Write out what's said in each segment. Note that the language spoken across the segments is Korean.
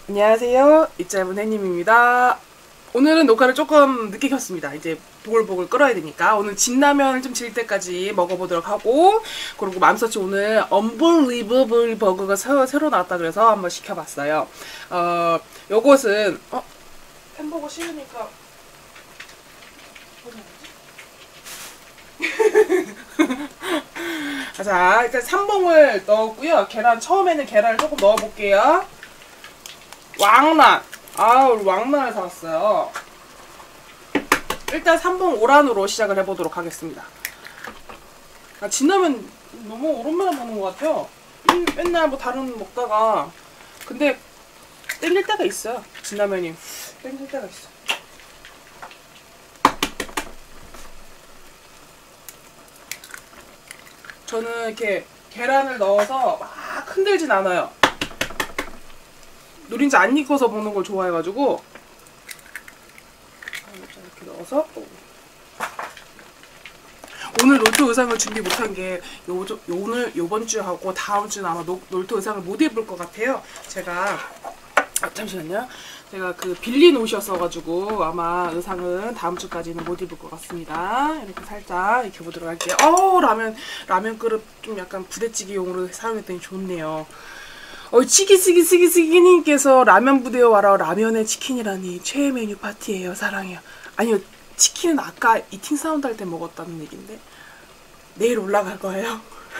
안녕하세요. 이짤문 혜님입니다. 오늘은 녹화를 조금 늦게 켰습니다. 이제 보글보글 끓어야 되니까 오늘 진라면을 좀 질 때까지 먹어보도록 하고, 그리고 맘서치 오늘 Unbelievable 버거가 새로 나왔다 그래서 한번 시켜봤어요. 요것은 햄버거 싫으니까 자, 일단 3봉을 넣었고요. 계란, 처음에는 계란을 조금 넣어볼게요. 왕란. 우리 왕란을 사왔어요. 일단 3봉 오란으로 시작을 해보도록 하겠습니다. 진라면 너무 오랜만에 먹는 것 같아요. 맨날 뭐 다른 먹다가. 근데 땡길 때가 있어요. 진라면이 땡길 때가 있어. 저는 이렇게 계란을 넣어서 막 흔들진 않아요. 누린지 안 익어서 먹는 걸 좋아해가지고 이렇게 넣어서. 오늘 롤토 의상을 준비 못한 게 오늘 요번 주 하고 다음 주는 아마 롤토 의상을 못 입을 것 같아요. 제가 잠시만요. 제가 그 빌린 옷이었어가지고 아마 의상은 다음 주까지는 못 입을 것 같습니다. 이렇게 살짝 익혀보도록 할게요. 라면 그릇 좀 약간 부대찌개용으로 사용했더니 좋네요. 치기님께서 라면 부대에 와라. 라면에 치킨이라니 최애 메뉴 파티예요. 사랑해요. 아니요, 치킨은 아까 이팅 사운드 할 때 먹었다는 얘긴데 내일 올라갈 거예요.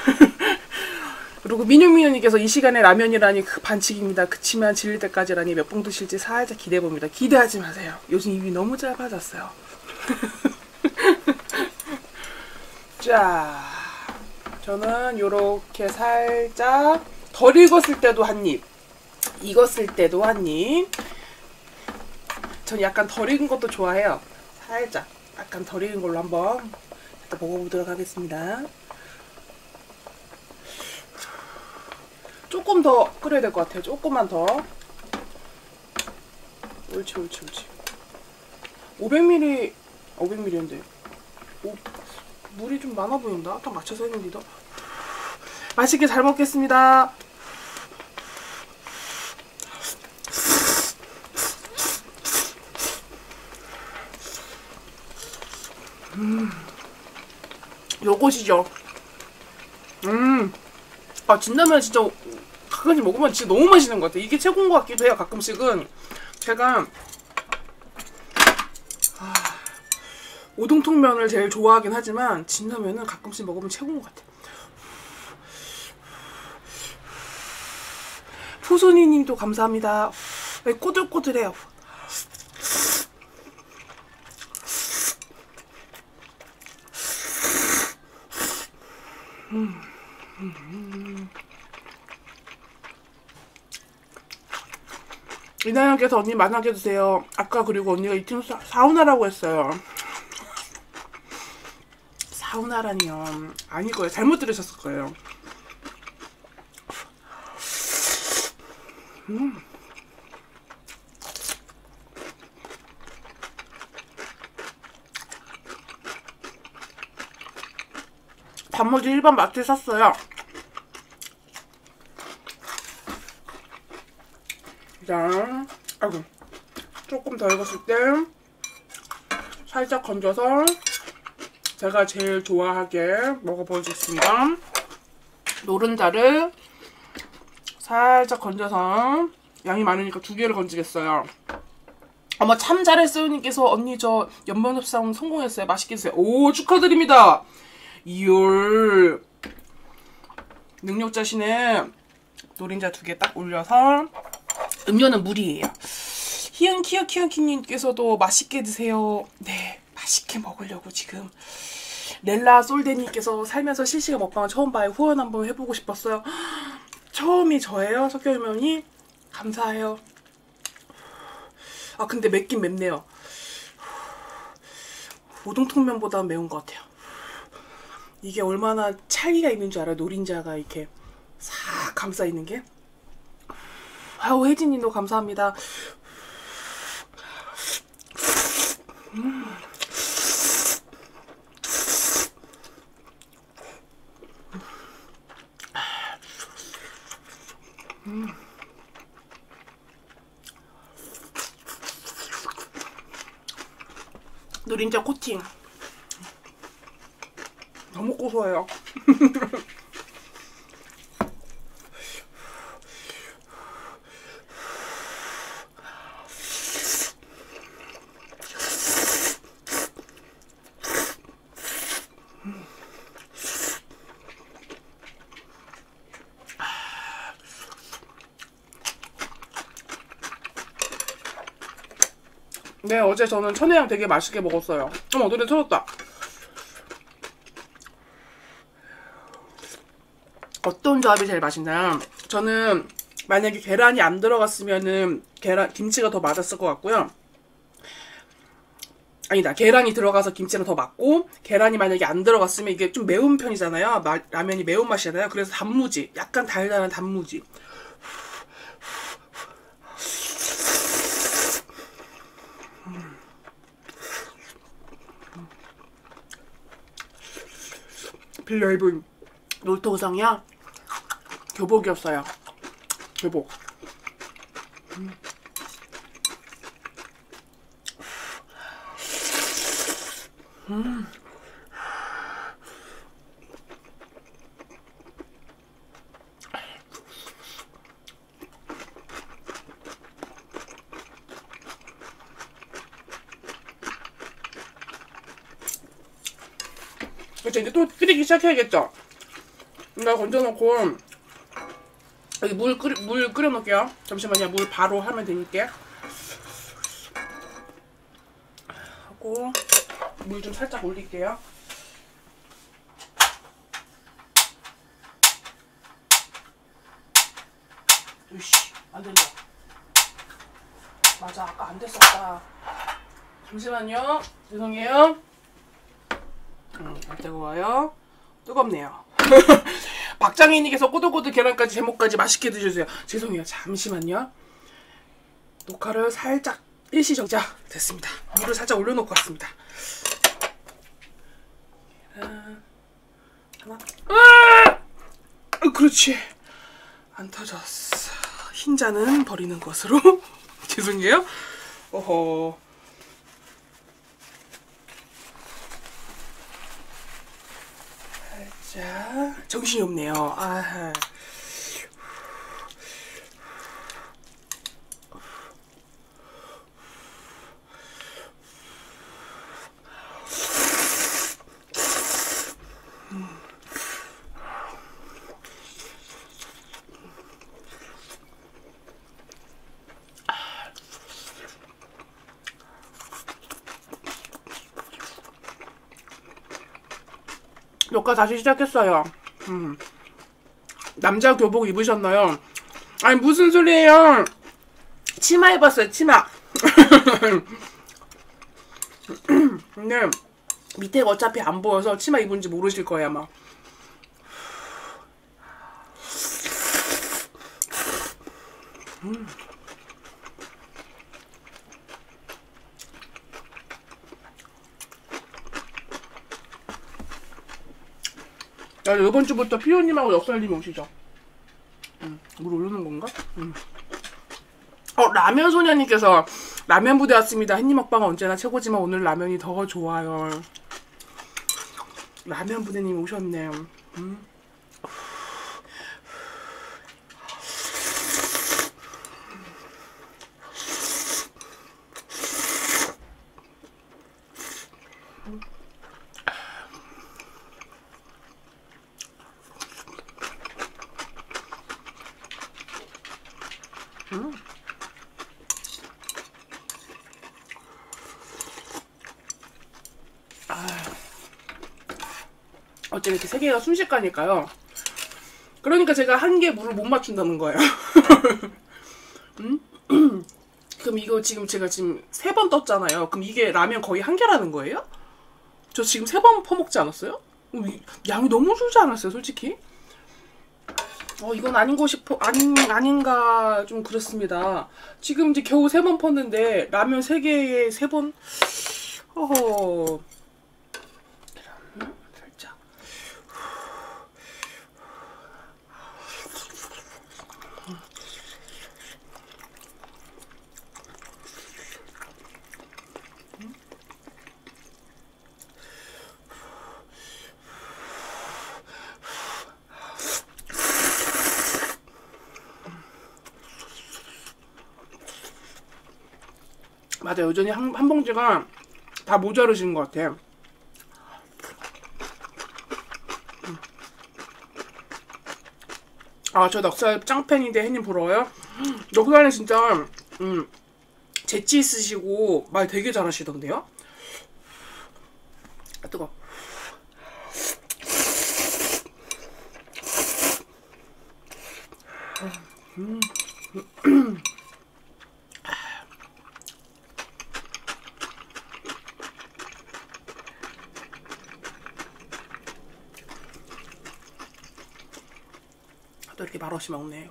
그리고 민용민용님께서 이 시간에 라면이라니 그 반칙입니다. 그치만 질릴 때까지라니 몇 봉 드실지 살짝 기대해봅니다. 기대하지 마세요. 요즘 입이 너무 짧아졌어요. 자, 저는 요렇게 살짝 덜 익었을 때도 한 입, 익었을 때도 한 입. 전 약간 덜 익은 것도 좋아해요. 살짝 약간 덜 익은 걸로 한번 먹어보도록 하겠습니다. 조금 더 끓여야 될 것 같아요. 조금만 더. 옳지. 500ml인데 물이 좀 많아 보인다. 딱 맞춰서 했는데. 맛있게 잘 먹겠습니다. 요것이죠. 진라면 진짜 가끔씩 먹으면 진짜 너무 맛있는 것 같아요. 이게 최고인 것 같기도 해요. 가끔씩은 제가 오동통면을 제일 좋아하긴 하지만 진라면은 가끔씩 먹으면 최고인 것 같아요. 푸소니님도 감사합니다. 꼬들꼬들해요. 이나영께서 언니 만나게 해주세요. 아까 그리고 언니가 이팀 사우나라고 했어요. 사우나라니요. 아닐 거예요. 잘못 들으셨을 거예요. 단무지 일반 마트에 샀어요. 자, 조금 더 익었을 때 살짝 건져서 제가 제일 좋아하게 먹어보겠습니다. 노른자를 살짝 건져서, 양이 많으니까 2개를 건지겠어요. 어머, 참 잘했어요 님께서 언니 저 연변협상 성공했어요. 맛있게 드세요. 오, 축하드립니다. 이올 능력자시네. 노른자 2개 딱 올려서. 음료는 물이에요. 희은키어키어키님께서도 맛있게 드세요. 네, 맛있게 먹으려고 지금. 렐라 솔데님께서 살면서 실시간 먹방을 처음 봐요. 후원 한번 해보고 싶었어요. 처음이 저예요. 석결면이 감사해요. 근데 맵긴 맵네요. 우동통면보다 매운 것 같아요. 이게 얼마나 찰기가 있는 줄 알아요. 노린자가 이렇게 싹 감싸 있는 게. 혜진님도 감사합니다. 노린자 코팅. 너무 고소해요. 네, 어제 저는 천혜향 되게 맛있게 먹었어요. 어머, 노래 틀었다. 어떤 조합이 제일 맛있나요? 저는 만약에 계란이 안 들어갔으면은 김치가 더 맞았을 것 같고요. 아니다, 계란이 들어가서 김치는 더 맞고, 계란이 만약에 안 들어갔으면 이게 좀 매운 편이잖아요. 라면이 매운맛이잖아요. 그래서 단무지, 약간 달달한 단무지. 빌려 입은 놀토우성이야. 교복이었어요. 교복. 그쵸, 이제 또 끓이기 시작해야겠죠? 이거 건져놓고 여기 물 끓여놓을게요. 잠시만요. 물 바로 하면 되니까. 하고 물 좀 살짝 올릴게요. 으이씨, 안 된다. 맞아, 아까 안 됐었다. 잠시만요. 죄송해요. 뜨거워요. 뜨겁네요. 박장인님께서 꼬들꼬들 계란까지 제목까지 맛있게 드셔주세요. 죄송해요. 잠시만요. 녹화를 살짝 일시정자. 됐습니다. 물을 살짝 올려놓고 왔습니다. 하나. 그렇지. 안 터졌어. 흰자는 버리는 것으로. 죄송해요. 어허. 자, 정신이 없네요. 아. 녹화 다시 시작했어요. 남자 교복 입으셨나요? 아니 무슨 소리예요? 치마 입었어요. 치마. 근데 밑에가 어차피 안 보여서 치마 입은지 모르실 거예요 아마. 야, 이번 주부터 피오님하고 역설님 오시죠. 물 오르는 건가? 라면 소녀님께서 라면 부대 왔습니다. 햇님 먹방은 언제나 최고지만 오늘 라면이 더 좋아요. 라면 부대님 오셨네요. 어째 이렇게 세 개가 순식가니까요. 그러니까 제가 한 개 물을 못 맞춘다는 거예요. 그럼 이거 지금 제가 지금 3번 떴잖아요. 그럼 이게 라면 거의 한 개라는 거예요? 저 지금 3번 퍼먹지 않았어요? 양이 너무 줄지 않았어요, 솔직히? 이건 아닌가 싶어. 아닌가 좀 그렇습니다. 지금 이제 겨우 3번 펐는데 라면 3개에 3번. 어허. 살짝. 맞아요. 여전히 한 봉지가 다 모자르신 것 같아. 아, 저 넉살 짱팬인데 혜님 부러워요? 넉살은 진짜 재치 있으시고 말 되게 잘하시던데요? 아, 뜨거. 또 이렇게 말없이 먹네요.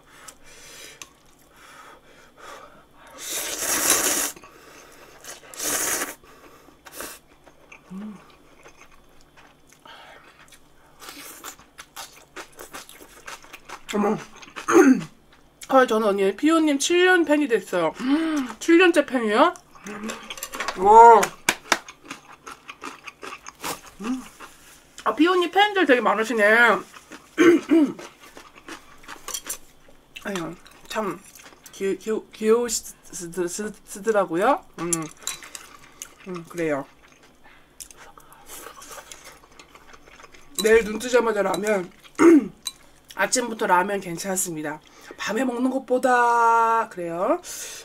어머. 아, 저는 언니 피오님 7년 팬이 됐어요. 7년째 팬이요? 와. 아, 피오님 팬들 되게 많으시네. 아유, 참 귀여우시더라고요. 그래요. 내일 눈 뜨자마자 라면. 아침부터 라면 괜찮습니다. 밤에 먹는 것보다 그래요.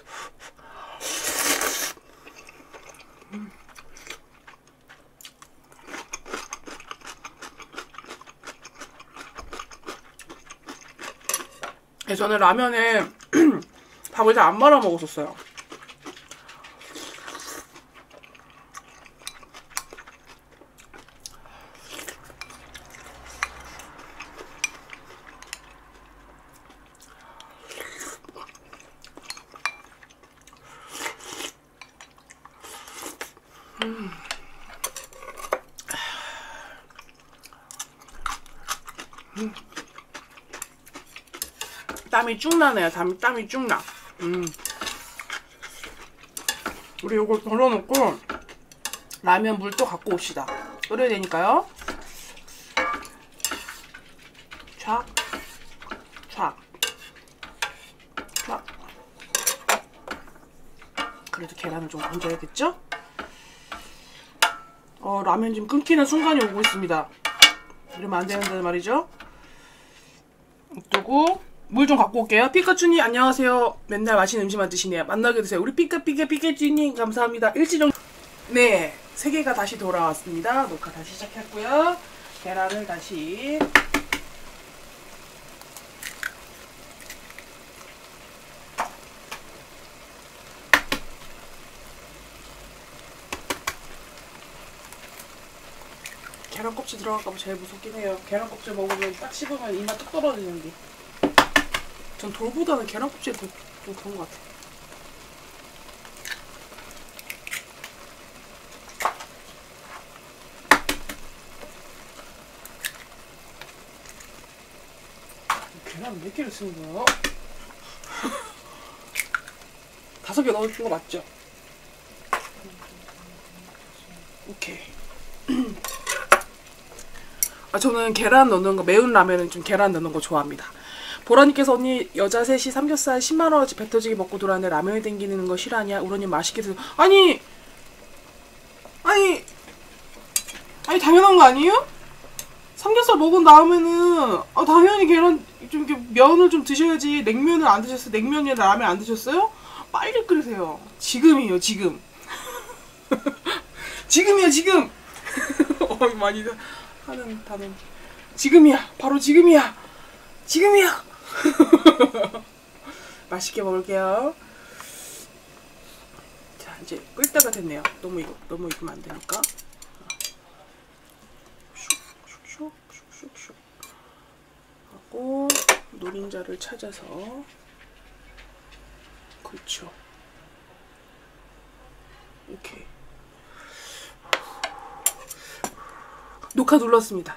저는 라면에 밥을 잘 안 말아 먹었었어요. 땀이 쭉 나네요. 땀이 쭉 나. 우리 요걸 덜어놓고 라면 물 또 갖고 옵시다. 끓여야 되니까요. 촥, 촥, 촥. 그래도 계란을 좀 건져야겠죠? 라면 지금 끊기는 순간이 오고 있습니다. 이러면 안 되는데 말이죠. 두고 물 좀 갖고 올게요. 피카츄님 안녕하세요. 맨날 맛있는 음식만 드시네요. 만나게 드세요. 우리 피카츄님 감사합니다. 일시정. 네, 3개가 다시 돌아왔습니다. 녹화 다시 시작했고요. 계란을 다시 계란 껍질 들어갈까봐 제일 무섭긴 해요. 계란 껍질 먹으면 딱 씹으면 입맛 뚝 떨어지는데. 전 돌보다는 계란 껍질이 더 그런 것 같아요. 계란 몇 개를 쓰는 거예요? 5개 넣어준 거 맞죠? 오케이. 아, 저는 계란 넣는 거, 매운 라면은 좀 계란 넣는 거 좋아합니다. 보라님께서 언니 여자 셋이 삼겹살 10만원어치 배 터지게 먹고 돌아왔는데 라면이 땡기는 거 싫어하냐? 우러님 맛있게 드세요. 아니 당연한 거 아니에요? 삼겹살 먹은 다음에는 당연히 계란 좀 이렇게 면을 좀 드셔야지. 냉면을 안 드셨어요? 냉면이나 라면 안 드셨어요? 빨리 끓이세요. 지금이에요, 지금. 지금이야, 지금. 많이 하는 단어. 지금이야, 바로 지금이야. 지금이야. 맛있게 먹을게요. 자, 이제 끓 때가 됐네요. 너무 익으면 안 되니까. 슉슉슉슉슉 하고 노른자를 찾아서. 그렇죠. 이렇게 녹화 눌렀습니다.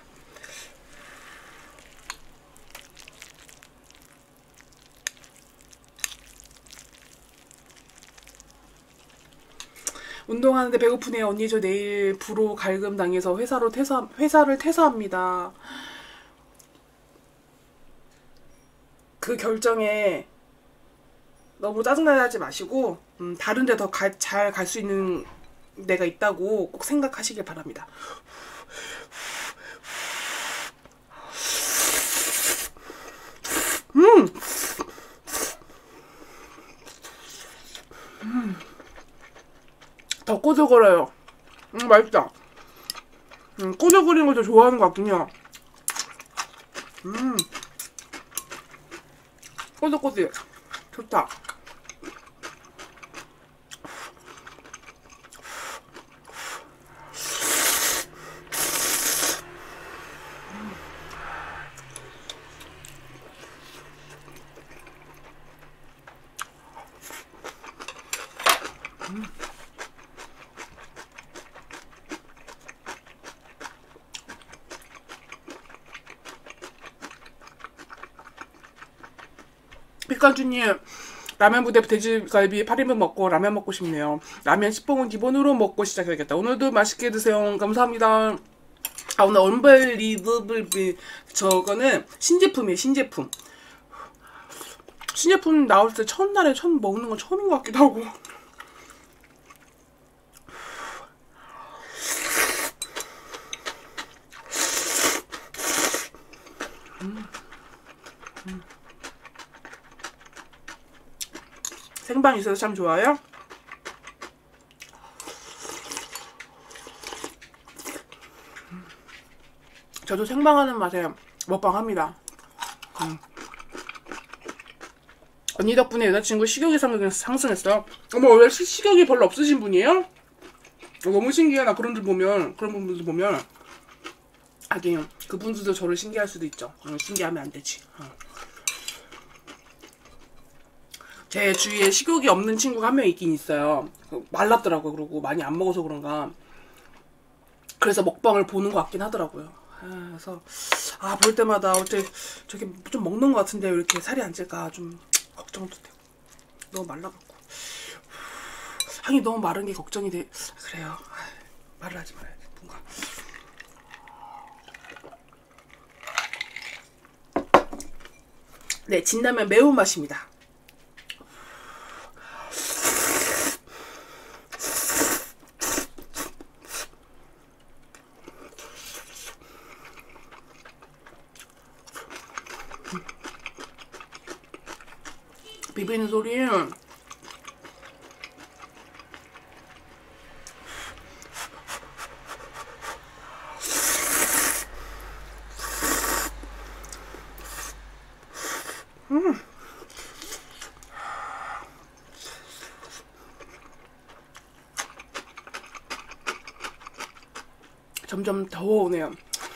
운동하는데 배고프네요. 언니 저 내일 부로 갈금 당해서 회사를 퇴사합니다. 그 결정에 너무 짜증나게 하지 마시고 다른 데 더 잘 갈 수 있는 데가 있다고 꼭 생각하시길 바랍니다. 더 꼬들거려요. 맛있다. 꼬들거리는 걸 더 좋아하는 것 같군요. 꼬들꼬들. 좋다. 빛간주님, 라면 부대 돼지갈비 8인분 먹고 라면 먹고 싶네요. 라면 10봉은 기본으로 먹고 시작해야겠다. 오늘도 맛있게 드세요. 감사합니다. 아, 오늘 언벨리버블 저거는 신제품이에요. 신제품. 신제품 나올 때 첫날에 처음 먹는 건 처음인 것 같기도 하고. 생방 있어서 참 좋아요. 저도 생방하는 맛에 먹방 합니다. 언니 덕분에 여자친구 식욕이 상승했어요. 어머, 원래 식욕이 별로 없으신 분이에요? 너무 신기해. 나 그런 분들 보면 하긴 그분들도 저를 신기할 수도 있죠. 신기하면 안 되지. 제 주위에 식욕이 없는 친구가 한 명 있긴 있어요. 말랐더라고요. 그러고 많이 안 먹어서 그런가. 그래서 먹방을 보는 것 같긴 하더라고요. 그래서 볼 때마다 어째 저게 좀 먹는 것 같은데 왜 이렇게 살이 안 찔까 좀 걱정도 되고. 너무 말라갖고. 하긴 너무 마른 게 걱정이 돼. 그래요. 말을 하지 말아야 돼. 뭔가. 네, 진라면 매운맛입니다. 비비는 소리. 점점 더워오네요.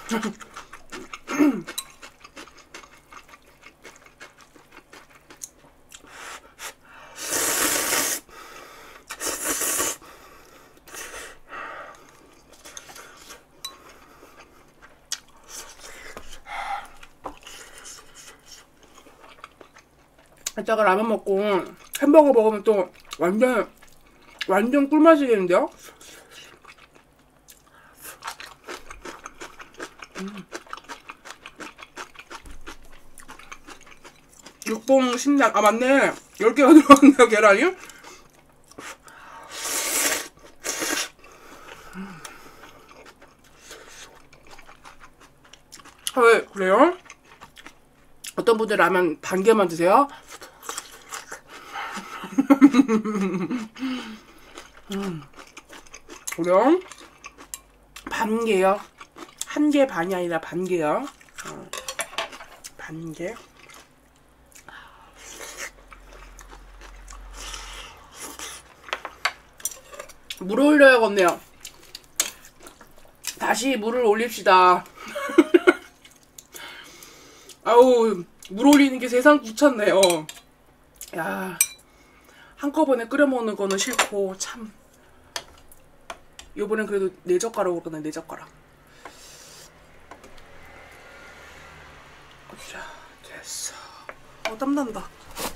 이따가 라면 먹고 햄버거 먹으면 또 완전 꿀맛이겠는데요? 육봉 심장. 맞네. 10개가 들어갔네요, 계란이. 왜 그래요? 어떤 분들 라면 반 개만 드세요? 그래요? 반 개요. 한 개 반이 아니라 반 개요. 반 개. 물을 올려야겠네요. 다시 물을 올립시다. 아우, 물 올리는 게 세상 귀찮네요. 야, 한꺼번에 끓여 먹는 거는 싫고 참. 요번엔 그래도 4젓가락으로 끄네. 4젓가락. 자, 됐어. 땀난다.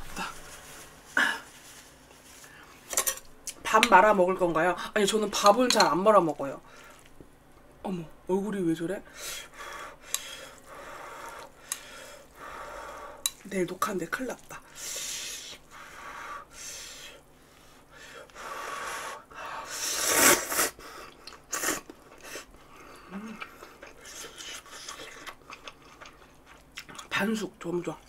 밥 말아 먹을 건가요? 아니, 저는 밥을 잘 안 말아 먹어요. 어머, 얼굴이 왜 저래? 내일 녹화인데 큰일 났다. 반숙 너무 좋아.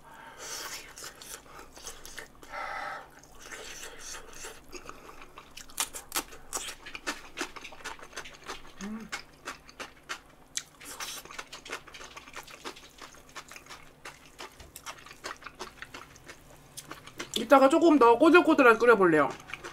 이따가 조금 더 꼬들꼬들하게 끓여볼래요.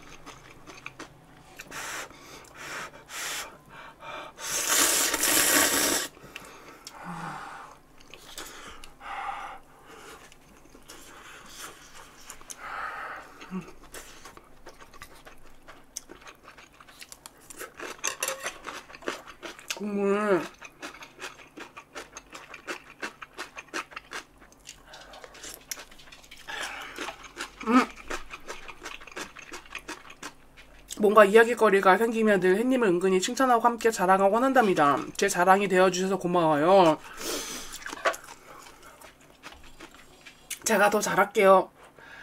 국물 뭔가 이야기거리가 생기면 늘 햇님을 은근히 칭찬하고 함께 자랑하고 한답니다. 제 자랑이 되어주셔서 고마워요. 제가 더 잘할게요.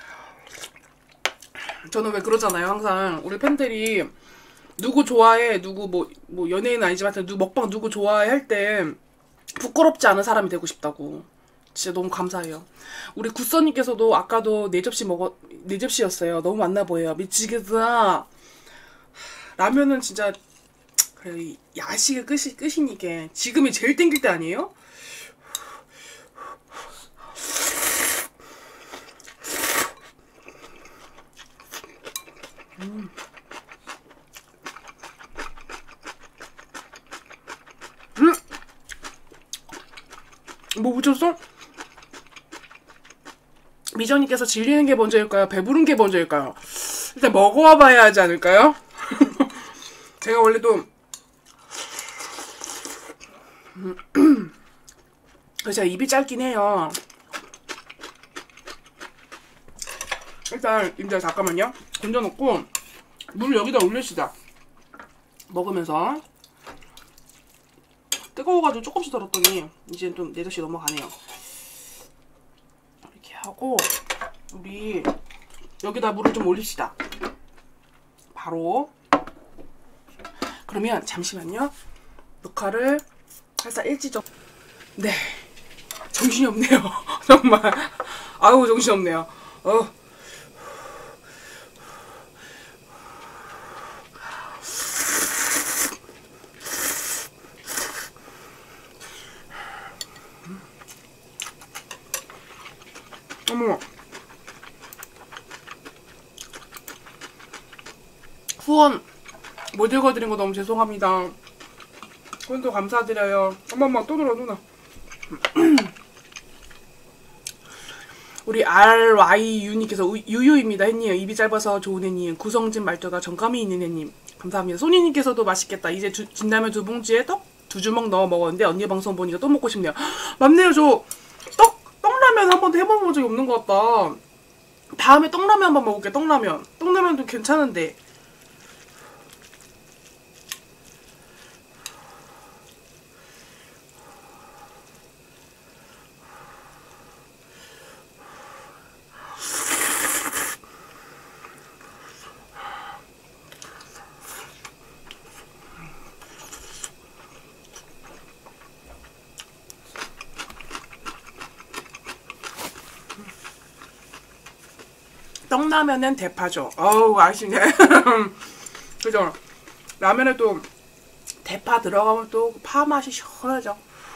저는 왜 그러잖아요. 항상 우리 팬들이 누구 좋아해, 누구 뭐 연예인 아니지만 먹방 누구 좋아해 할 때 부끄럽지 않은 사람이 되고 싶다고. 진짜 너무 감사해요. 우리 굿서님께서도 아까도 4접시였어요. 너무 맛나 보여요. 미치겠다. 라면은 진짜 그래, 야식의 끝인 이게 지금이 제일 땡길 때 아니에요? 뭐 붙였어? 미정님께서 질리는 게 먼저일까요? 배부른 게 먼저일까요? 일단 먹어와 봐야 하지 않을까요? 제가 원래 또 제가 입이 짧긴 해요. 일단 이제 잠깐만요. 건져놓고 물 여기다 올리시다. 먹으면서 뜨거워가지고 조금씩 덜었더니 이제 좀 4접시 넘어가네요. 이렇게 하고 우리 여기다 물을 좀 올립시다. 바로. 그러면 잠시만요. 녹화를 살짝 일찍 좀. 네, 정신이 없네요. 정말 아우 정신이 없네요. 어머, 후원 못 읽어드린 거 너무 죄송합니다. 후원도 감사드려요. 엄마 또 들어 누나. 우리 RYU님께서 유유입니다. 햇님 입이 짧아서 좋은 햇님. 구성진 말투가 정감이 있는 햇님. 감사합니다. 소니님께서도 맛있겠다. 이제 진라면 2봉지에 떡 2주먹 넣어 먹었는데 언니 방송 보니까 또 먹고 싶네요. 맞네요. 저 떡라면 한 번도 해본 적이 없는 것 같다. 다음에 떡라면 한번 먹을게. 떡라면도 괜찮은데. 떡라면은 대파죠. 어우 아시네. 그죠? 라면에 또 대파 들어가면 또 파 맛이 시원하죠.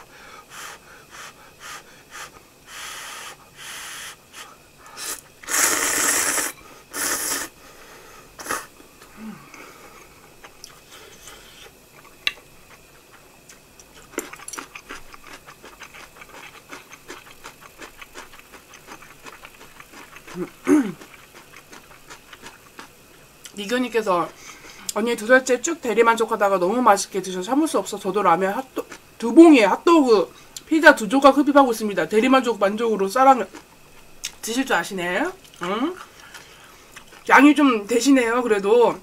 이견님께서 언니 2달째 쭉 대리만족하다가 너무 맛있게 드셔서 참을 수 없어 저도 라면 2봉에 핫도그 피자 2조각 흡입하고 있습니다. 대리만족으로 쌀라면 드실 줄 아시네. 응? 양이 좀 되시네요. 그래도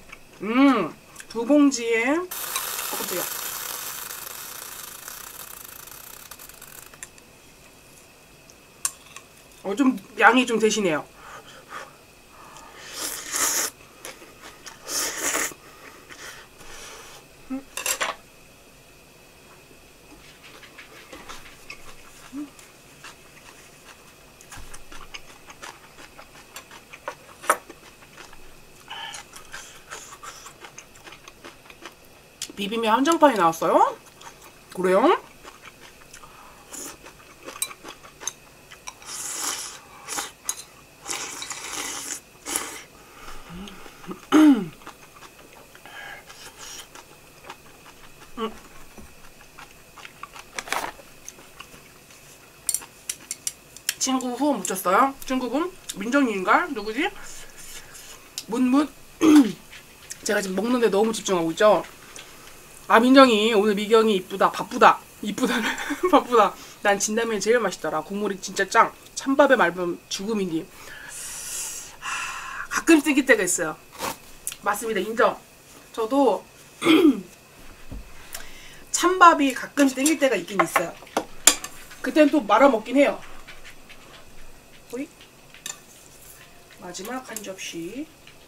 2봉지에 깜짝이야. 좀 양이 좀 되시네요. 비빔면 한정판이 나왔어요? 그래요? 친구 후원 묻혔어요? 친구분? 민정이인가? 누구지? 문문? 제가 지금 먹는데 너무 집중하고 있죠? 아, 민정이 오늘 미경이 이쁘다. 바쁘다. 이쁘다는 바쁘다. 난 진라면이 제일 맛있더라. 국물이 진짜 짱. 찬밥에 말면 죽음이니. 가끔 땡길 때가 있어요. 맞습니다. 인정. 저도 찬밥이 가끔씩 땡길 때가 있긴 있어요. 그때는 또 말아 먹긴 해요. 호이. 마지막 한 접시.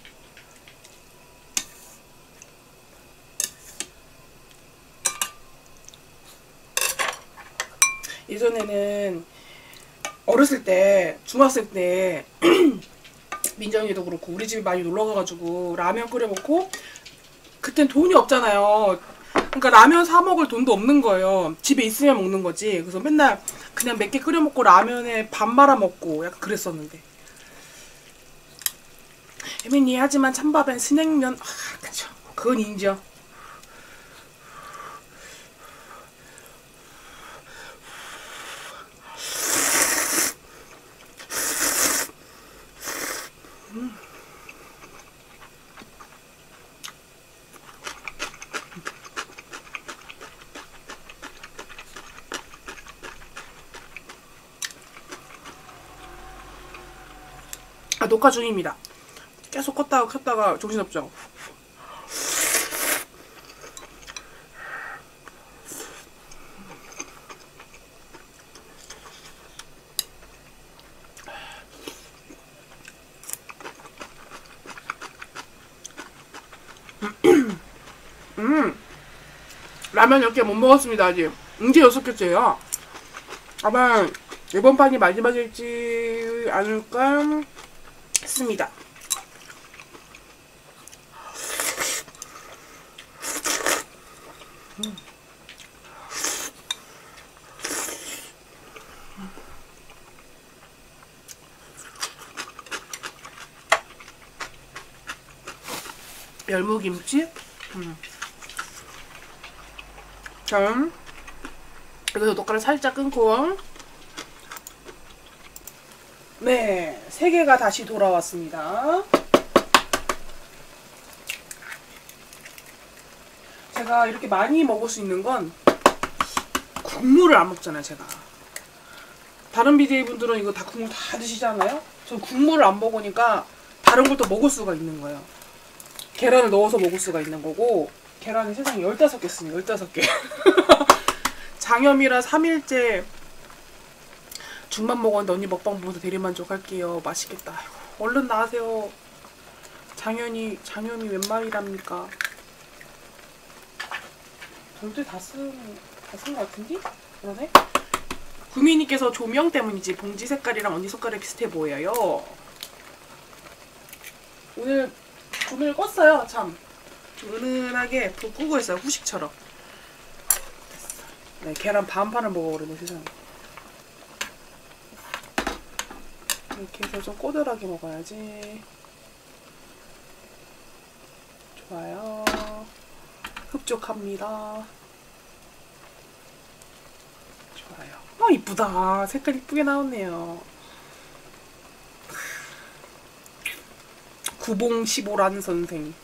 예전에는 어렸을 때, 중학생 때 민정이도 그렇고 우리 집에 많이 놀러 가가지고 라면 끓여 먹고, 그땐 돈이 없잖아요. 그러니까 라면 사 먹을 돈도 없는 거예요. 집에 있으면 먹는 거지. 그래서 맨날 그냥 몇 개 끓여 먹고 라면에 밥 말아 먹고 약간 그랬었는데. 혜민이 하지만 찬밥엔 스낵면, 아, 그쵸. 그건 인정. 아, 녹화 중입니다. 계속 껐다가 켰다가 정신없죠. 라면 10개 못 먹었습니다. 아직 이제 6개째요. 아마 이번 판이 마지막일지 않을까 했습니다. 열무김치. 자, 여기서 젓가락 살짝 끊고, 네, 3개가 다시 돌아왔습니다. 제가 이렇게 많이 먹을 수 있는 건 국물을 안 먹잖아요. 제가 다른 BJ분들은 이거 다 국물 다 드시잖아요. 전 국물을 안 먹으니까 다른 걸 또 먹을 수가 있는 거예요. 계란을 넣어서 먹을 수가 있는 거고, 계란이 세상에 15개 쓰니 15개. 장염이라 3일째 죽만 먹었는데 언니 먹방 보면서 대리만족할게요. 맛있겠다. 아이고, 얼른 나가세요. 장염이 웬 말이랍니까? 전체 다 쓴 것 같은데? 그러네? 구미님께서 조명 때문이지 봉지 색깔이랑 언니 색깔이 비슷해 보여요. 오늘 조명을 껐어요. 참 은은하게 불 끄고 있어요. 후식처럼. 됐어. 네, 계란 반판을 먹어버리네 세상에. 이렇게 해서 좀 꼬들하게 먹어야지. 좋아요. 흡족합니다. 좋아요. 이쁘다. 색깔 이쁘게 나왔네요. 구봉15란 선생.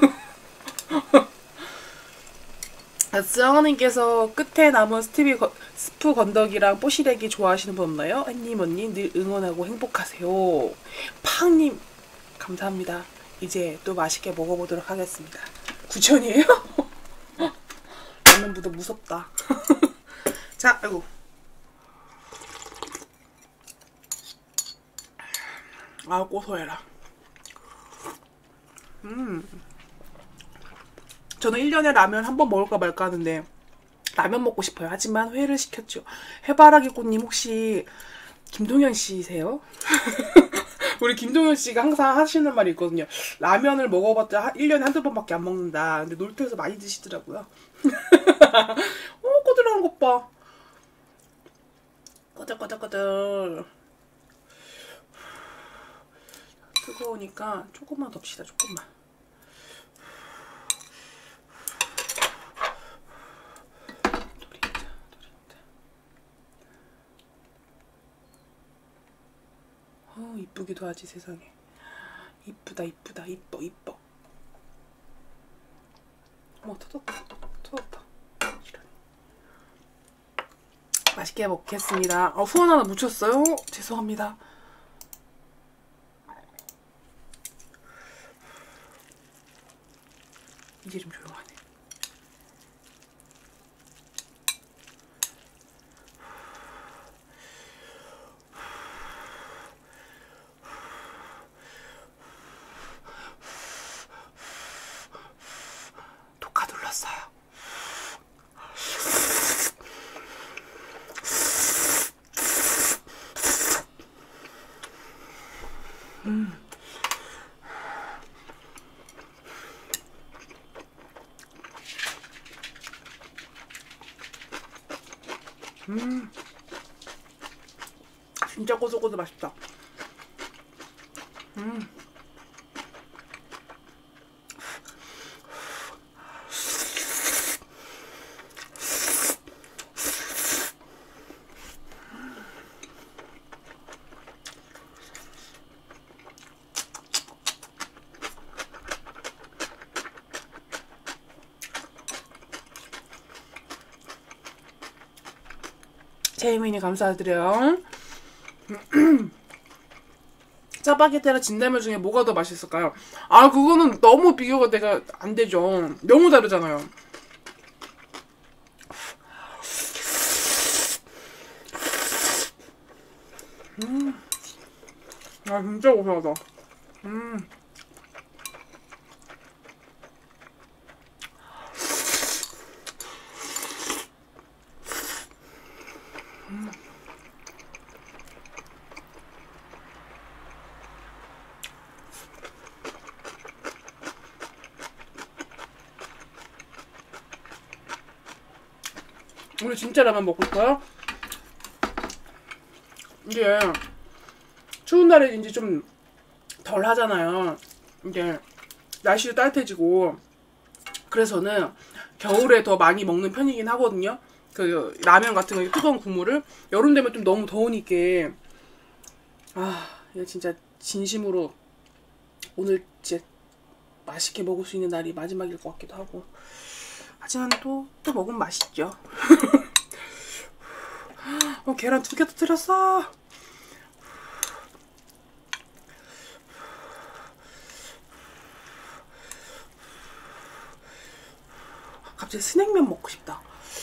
수영님께서 끝에 남은 스프 건더기랑 뽀시래기 좋아하시는 분 없나요? 햇님 언니 늘 응원하고 행복하세요. 팡님 감사합니다. 이제 또 맛있게 먹어보도록 하겠습니다. 9,000이에요? 라면보다 무섭다. 자, 아이고. 아, 고소해라. 저는 1년에 라면 한 번 먹을까 말까 하는데 라면 먹고 싶어요. 하지만 회를 시켰죠. 해바라기 꽃님 혹시 김동현 씨세요? 우리 김동현 씨가 항상 하시는 말이 있거든요. 라면을 먹어봤자 1년에 한두 번밖에 안 먹는다. 근데 놀토에서 많이 드시더라고요. 꼬들한 것 봐. 꼬들꼬들꼬들. 뜨거우니까 조금만 덥시다. 조금만. 이쁘기도 하지 세상에. 이쁘다 이쁘다 이뻐 이뻐. 터졌다. 이런. 맛있게 먹겠습니다. 후원 하나 묻혔어요? 죄송합니다. 이제 좀 조용하네. 녹화 눌렀어요. 진짜 고소고소 맛있다. 제이민이 감사드려요. 짜파게티랑 진라면 중에 뭐가 더 맛있을까요? 아, 그거는 너무 비교가 내가 안 되죠. 너무 다르잖아요. 아, 진짜 고소하다. 우리 진짜 라면 먹고 싶어요? 이게 추운 날에 이제 좀 덜 하잖아요. 이제 날씨도 따뜻해지고 그래서는 겨울에 더 많이 먹는 편이긴 하거든요. 그 라면 같은 거 뜨거운 국물을. 여름 되면 좀 너무 더우니까 이거 진짜 진심으로 오늘 진짜 맛있게 먹을 수 있는 날이 마지막일 것 같기도 하고. 하지만 또 먹으면 맛있죠. 계란 2개 터뜨렸어. 갑자기 스낵면 먹고 싶다.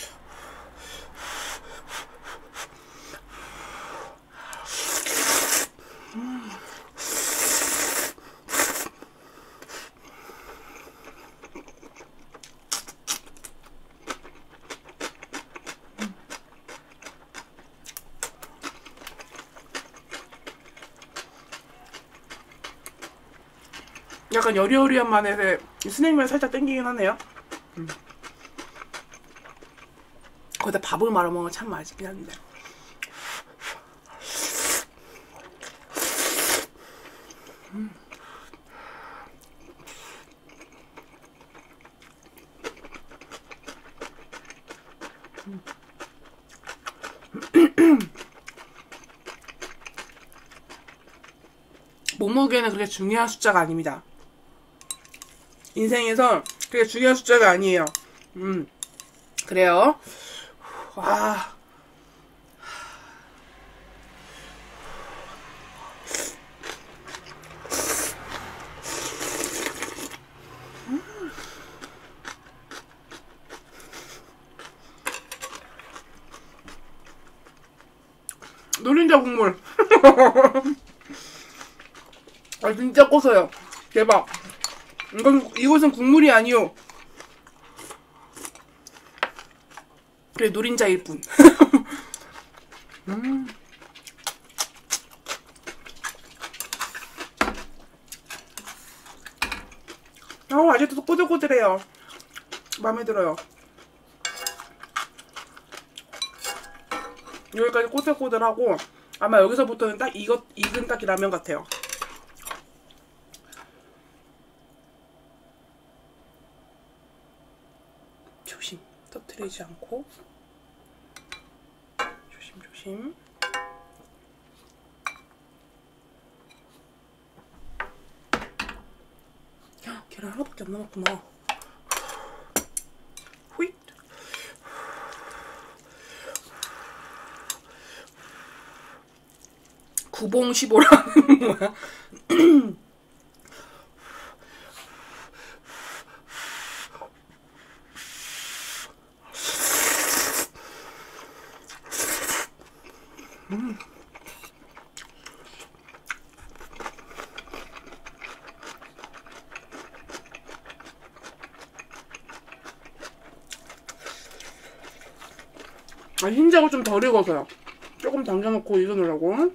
약간 여리여리한 맛에 스낵면 살짝 땡기긴 하네요. 거기다 밥을 말아 먹으면 참 맛있긴 한데. 몸무게는 그렇게 중요한 숫자가 아닙니다. 인생에서 그게 중요한 숫자가 아니에요. 그래요. 와. 노른자 국물. 아, 진짜 고소해요. 대박. 이것은 국물이 아니오. 그래, 노린자일 뿐. 아직도 꼬들꼬들해요. 마음에 들어요. 여기까지 꼬들꼬들하고 아마 여기서부터는 딱 익은 딱 라면 같아요. 조심, 터뜨리지 않고. 조심. 계란 하나밖에 안 남았구나. 후잇. 구봉15라는 뭐야? 흰자가 좀 덜 익어서요. 조금 당겨놓고 익어놓으려고.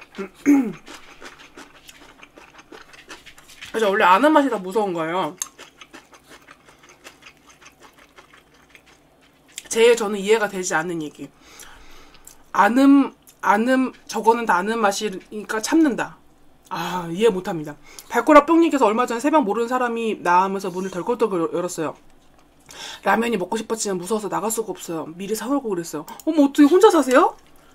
그래서 원래 아는 맛이 다 무서운 거예요. 제일 저는 이해가 되지 않는 얘기. 저거는 다 아는 맛이니까 참는다. 이해 못합니다. 발꼬라 뿅님께서 얼마 전에 새벽 모르는 사람이 나오면서 문을 덜컥덜컥 열었어요. 라면이 먹고 싶었지만 무서워서 나갈 수가 없어요. 미리 사오려고 그랬어요. 어머, 어떻게 혼자 사세요?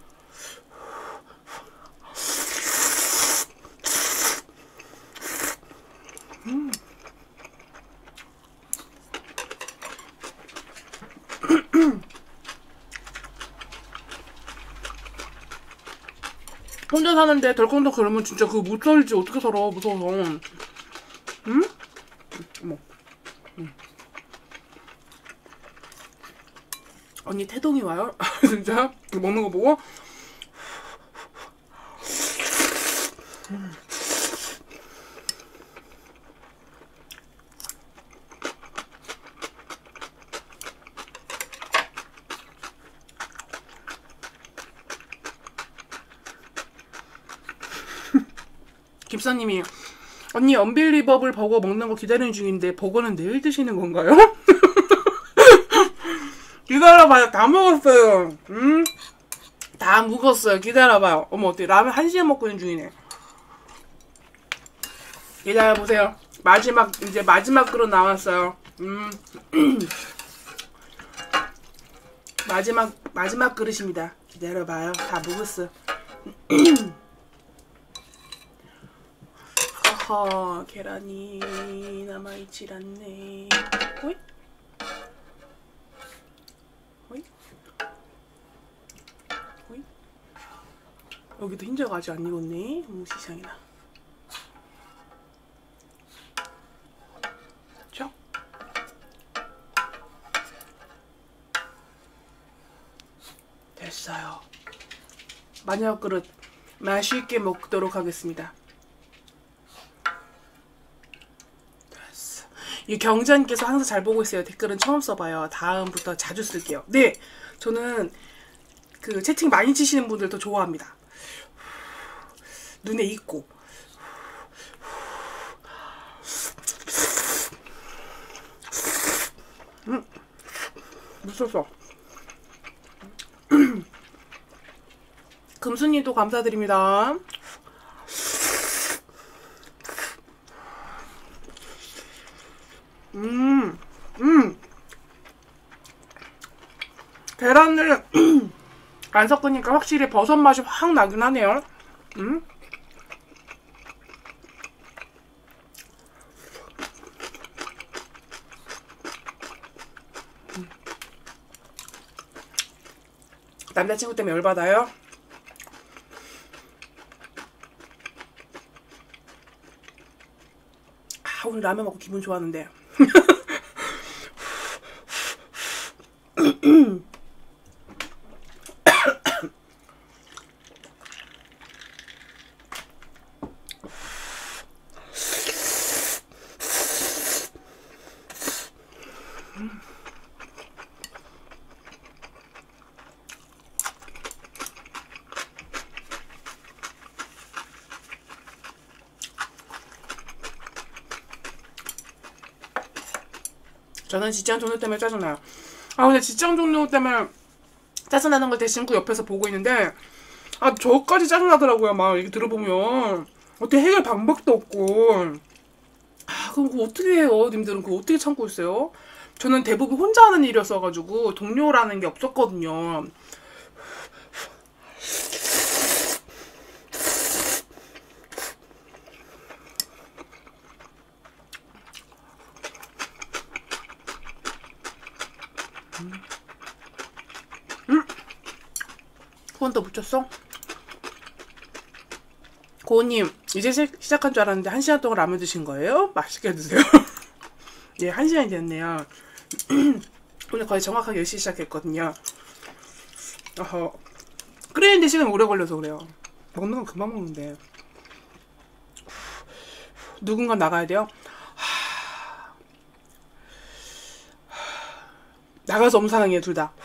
혼자 사는데 덜컹덜 그러면 진짜 그거 못 살지. 어떻게 살아, 무서워서. 응? 어머. 언니 태동이 와요? 진짜? 먹는 거 보고? 김사님이 언니 언빌리버블 버거 먹는 거 기다리는 중인데 버거는 내일 드시는 건가요? 기다려봐요. 다 먹었어요. 다 묵었어요. 기다려봐요. 어머, 어때? 라면 1시간 먹고 있는 중이네. 기다려보세요. 이제 마지막 그릇 나왔어요. 마지막 그릇입니다. 기다려봐요. 다 묵었어. 허허, 계란이 남아있질 않네. 호잇? 호잇? 호잇? 여기도 흰자가 아직 안 익었네. 세상에나. 죠? 됐어요. 마지막 그릇 맛있게 먹도록 하겠습니다. 이 경자님께서 항상 잘 보고 있어요. 댓글은 처음 써봐요. 다음부터 자주 쓸게요. 네, 저는 그 채팅 많이 치시는 분들 더 좋아합니다. 눈에 익고. 미쳤어. 금순님도 감사드립니다. 계란을 안 섞으니까 확실히 버섯 맛이 확 나긴 하네요. 남자친구 때문에 열받아요? 오늘 라면 먹고 기분 좋았는데. 저는 직장 종료 때문에 짜증나요. 아 근데 직장 종료 때문에 짜증나는 걸 제 친구 옆에서 보고 있는데 아 저까지 짜증나더라고요. 막 이렇게 들어보면 어떻게 해결 방법도 없고 아 그럼 그거 어떻게 해요? 님들은 그거 어떻게 참고 있어요? 저는 대부분 혼자 하는 일이었어가지고 동료라는 게 없었거든요. 후원 더 붙였어? 고은님 이제 시작한 줄 알았는데 1시간 동안 라면 드신 거예요? 맛있게 드세요. 예, 1시간이 됐네요. 오늘 거의 정확하게 10시 시작했거든요. 끓이는데 시간이 오래 걸려서 그래요. 먹는 건 금방 먹는데. 누군가 나가야 돼요? 나가서 엄사랑해요, 둘 다.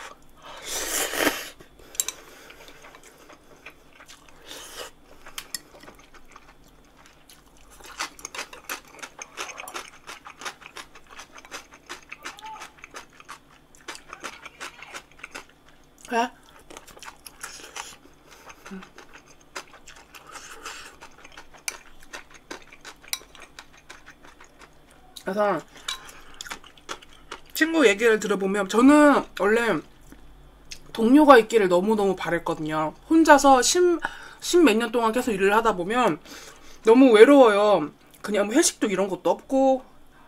그래? 그래서 친구 얘기를 들어보면 저는 원래 동료가 있기를 너무너무 바랬거든요. 혼자서 몇 년 동안 계속 일을 하다 보면 너무 외로워요. 그냥 뭐 회식도 이런 것도 없고.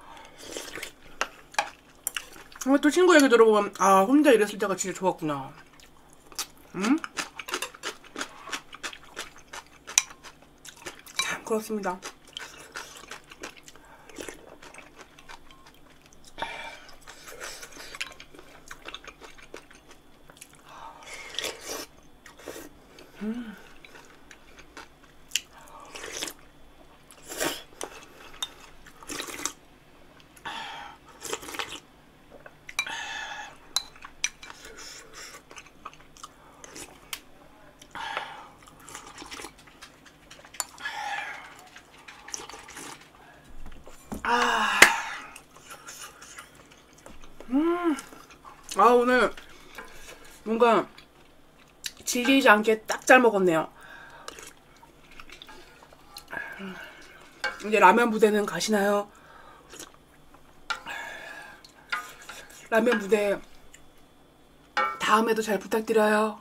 근데 또 친구 얘기 들어보면 아 혼자 일했을 때가 진짜 좋았구나. 응? 참 그렇습니다. 오늘 뭔가 질리지 않게 딱 잘 먹었네요. 이제 라면 부대는 가시나요? 라면 부대 다음에도 잘 부탁드려요.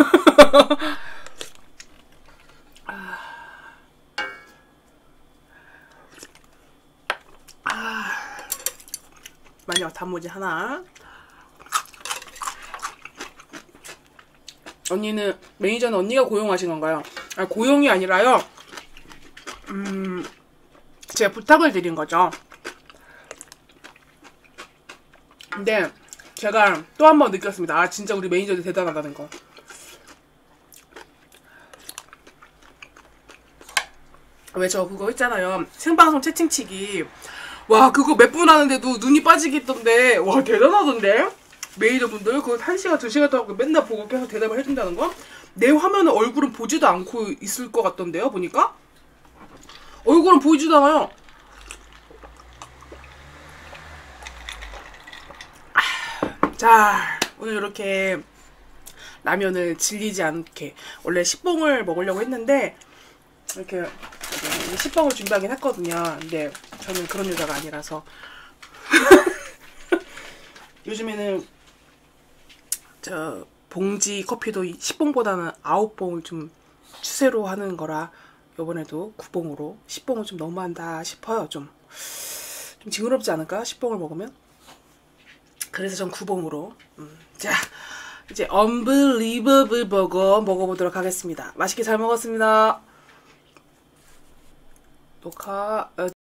마지막 단무지 하나. 언니는 매니저는 언니가 고용하신 건가요? 아, 고용이 아니라요. 제가 부탁을 드린 거죠. 근데 제가 또 한 번 느꼈습니다. 아 진짜 우리 매니저들 대단하다는 거. 왜 저 그거 있잖아요. 생방송 채팅치기. 와 그거 몇 분 하는데도 눈이 빠지겠던데. 와 대단하던데. 매니저분들 그거 1시간 2시간 동안 맨날 보고 계속 대답을 해준다는 거. 내 화면은 얼굴은 보지도 않고 있을 것 같던데요. 보니까 얼굴은 보이지도 않아요. 자 오늘 이렇게 라면을 질리지 않게 원래 식봉을 먹으려고 했는데 이렇게 식빵을 준비하긴 했거든요. 근데 저는 그런 여자가 아니라서 요즘에는 저 봉지 커피도 10봉보다는 9봉을 좀 추세로 하는 거라 이번에도 9봉으로 10봉은 좀 너무한다 싶어요. 좀 징그럽지 않을까? 10봉을 먹으면. 그래서 전 9봉으로 자 이제 언블리버블 버거 먹어보도록 하겠습니다. 맛있게 잘 먹었습니다. 녹화